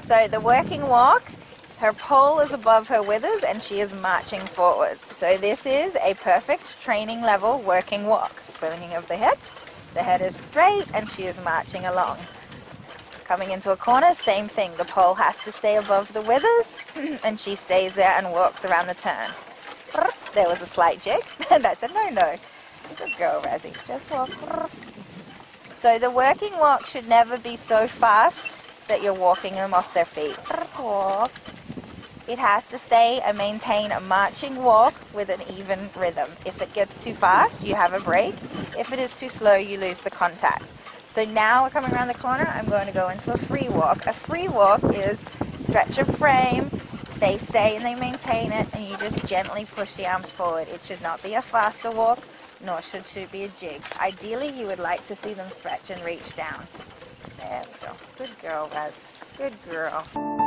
So the working walk, her pole is above her withers and she is marching forward. So this is a perfect training level working walk. Spooning of the hips, the head is straight and she is marching along. Coming into a corner, same thing. The pole has to stay above the withers and she stays there and walks around the turn. There was a slight jig. That's a no-no. Good girl, Razzie. Just walk. So the working walk should never be so fast that you're walking them off their feet. Walk. It has to stay and maintain a marching walk with an even rhythm. If it gets too fast, you have a break. If it is too slow, you lose the contact. So now we're coming around the corner, I'm going to go into a free walk. A free walk is stretch your frame, they stay and they maintain it, and you just gently push the arms forward. It should not be a faster walk, nor should it be a jig. Ideally, you would like to see them stretch and reach down. There we go. Good girl, Raz. Good girl.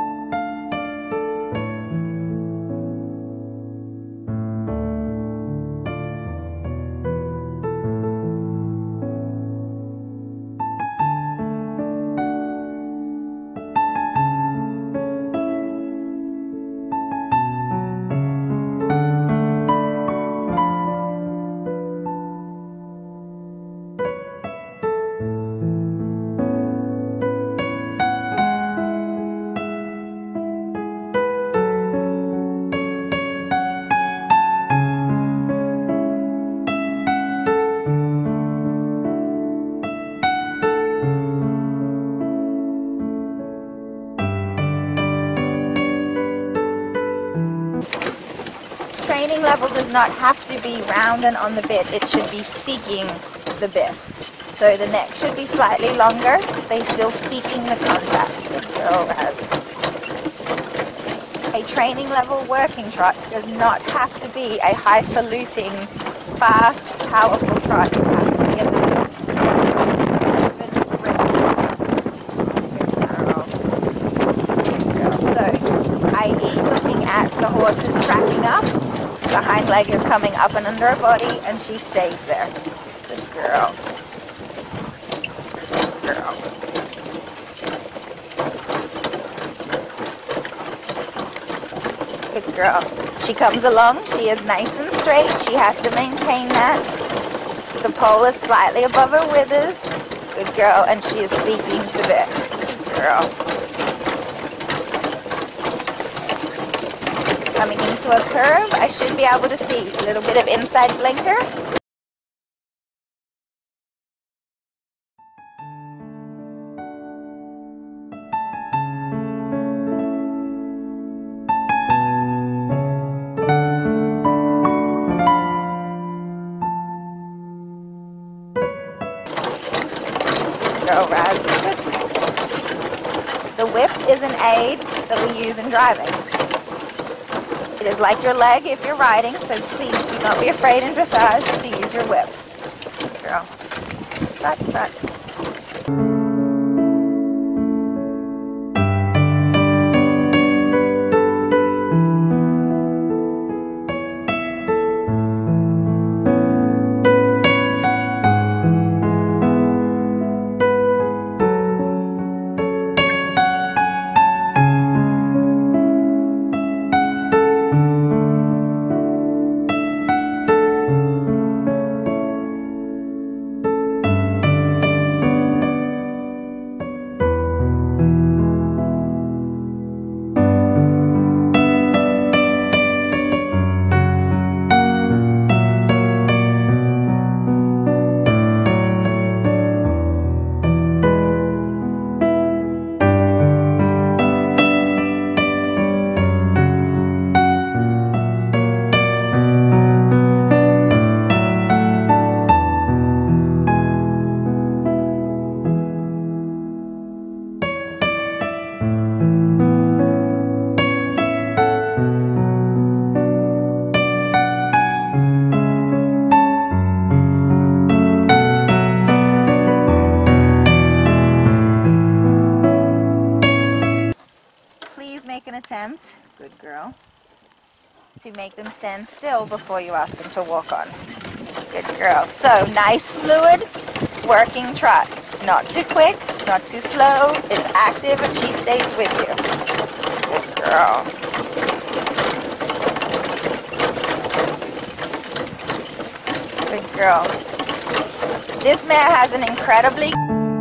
Training level does not have to be round and on the bit, it should be seeking the bit. So the neck should be slightly longer, they still seeking the contact. Good girl, Raz. A training level working trot does not have to be a highfalutin, fast, powerful trot. It has to be a nice, even rhythm. So, i.e. looking at the horses tracking up, the hind leg is coming up and under her body, and she stays there. Good girl. Good girl. Good girl. She comes along, she is nice and straight, she has to maintain that. The pole is slightly above her withers. Good girl, and she is seeking the bit. Good girl. Coming into a curve, I should be able to see a little bit of inside blinker. Go, Raz. The whip is an aid that we use in driving. It is like your leg if you're riding, so please do not be afraid in dressage to use your whip. Good girl. Strut. Make an attempt, good girl, to make them stand still before you ask them to walk on. Good girl. So nice fluid working trot. Not too quick, not too slow. It's active and she stays with you. Good girl. Good girl. This mare has an incredibly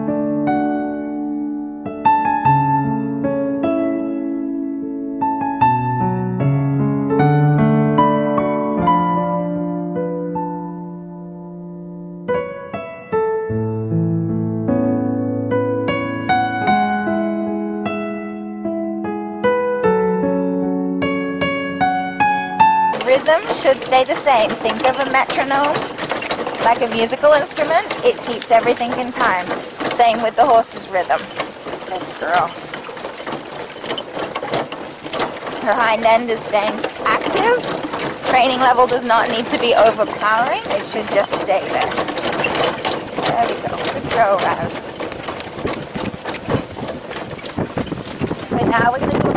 rhythm should stay the same. Think of a metronome like a musical instrument. It keeps everything in time. Same with the horse's rhythm. Good girl. Her hind end is staying active. Training level does not need to be overpowering. It should just stay there. There we go. Good girl, Raz. So now we're going to do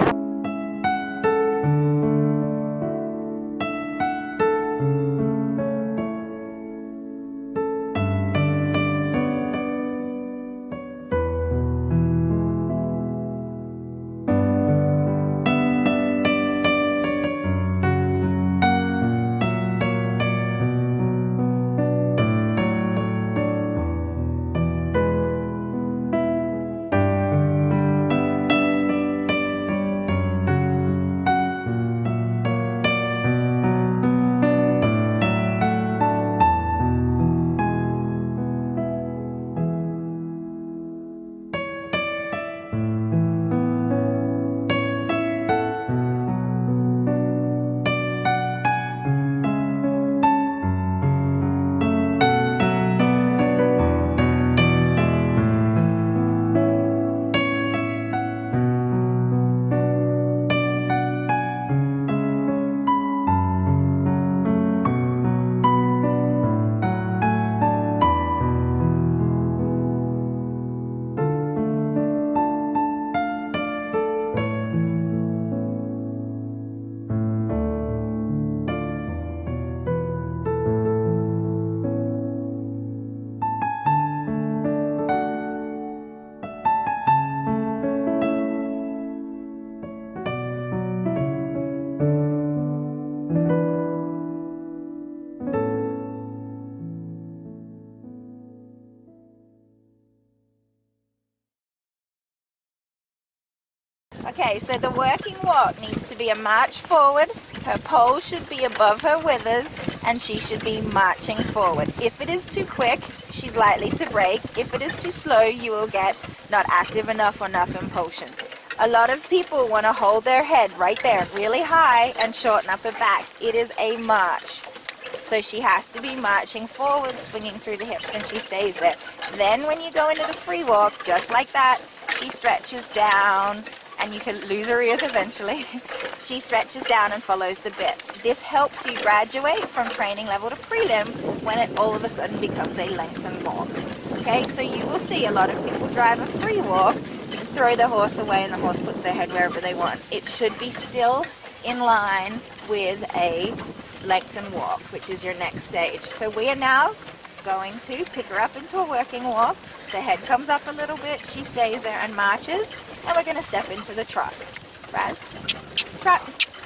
Okay, so the working walk needs to be a march forward. Her pole should be above her withers and she should be marching forward. If it is too quick, she's likely to break. If it is too slow, you will get not active enough or enough impulsion. A lot of people want to hold their head right there really high and shorten up her back. It is a march. So she has to be marching forward, swinging through the hips, and she stays there. Then when you go into the free walk, just like that, she stretches down, and you can lose her ears eventually. She stretches down and follows the bit. This helps you graduate from training level to prelim when it all of a sudden becomes a lengthened walk. Okay, so you will see a lot of people drive a free walk, throw their horse away, and the horse puts their head wherever they want. It should be still in line with a lengthened walk, which is your next stage. So we are now going to pick her up into a working walk. The head comes up a little bit, she stays there and marches, and we're going to step into the trot. Raz, trot.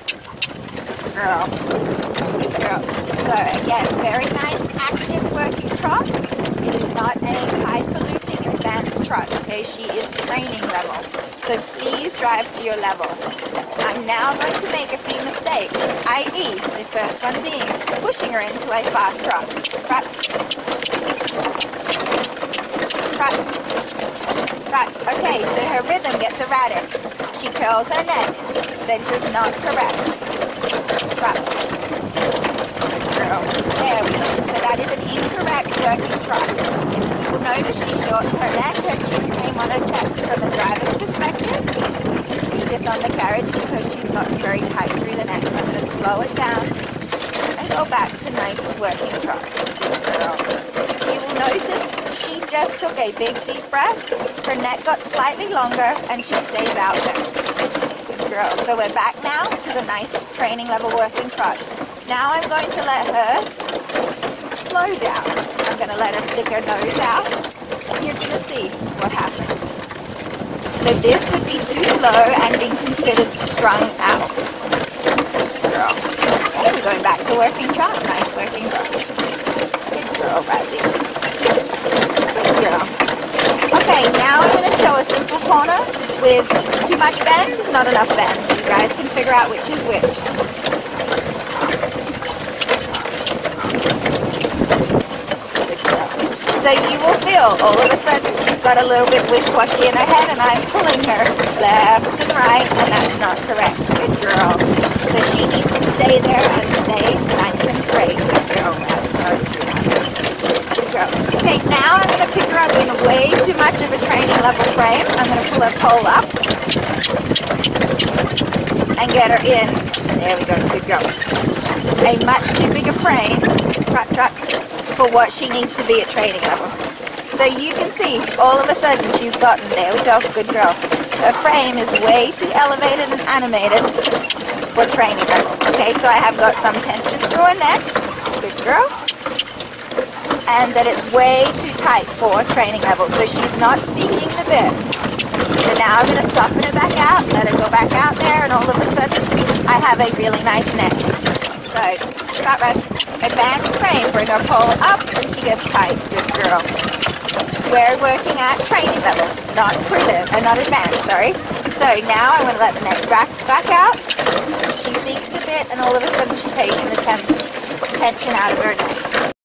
Girl. Girl. So again, very nice active working trot. It is not a highfalutin advanced trot, okay? She is training level. So please drive to your level. I'm now going to make a few mistakes, i.e. the first one being pushing her into a fast trot. Trot. Trot. Trot. Okay, so her rhythm gets erratic. She curls her neck. This is not correct. Trot. Girl. There we go. So that is an incorrect working trot. If you will notice she shortened her neck, her chin came on her chest. From a driver's perspective, you can see this on the carriage because she's gotten very tight through the neck. So I'm going to slow it down and go back to nice working trot. Girl. You will notice she just took a big deep breath. Her neck got slightly longer and she stays out there. Good girl. So we're back now to the nice training level working trot. Now I'm going to let her slow down. I'm going to let her stick her nose out. You're going to see what happens. So this would be too slow and being considered strung out. Good girl. Okay, we're going back to working trot. Nice working trot. Good girl, Razzie. Good girl. Okay, now I'm going to show a simple corner with too much bend, not enough bend. You guys can figure out which is which. So you will feel all of a sudden she's got a little bit wish-washy in her head and I'm pulling her left and right and that's not correct. Good girl. So she needs to stay there and stay nice and straight. Good girl. Good girl. Okay, now I'm going to pick her up in way too much of a training level frame. I'm going to pull her pole up and get her in. There we go. Good girl. A much too big a frame. Trot, trot. For what she needs to be at training level. So you can see, all of a sudden she's gotten, there we go, good girl. Her frame is way too elevated and animated for training level. Okay, so I have got some tension through her neck, good girl. And that it's way too tight for training level, so she's not seeking the bit. So now I'm going to soften her back out, let her go back out there, and all of a sudden I have a really nice neck. So, trot rest. Advanced frame, bring her pole up and she gets tight. Good girl. We're working at training level, not not advanced, sorry. So now I'm going to let the neck back out. She seeks the bit and all of a sudden she's taking the tension out of her neck.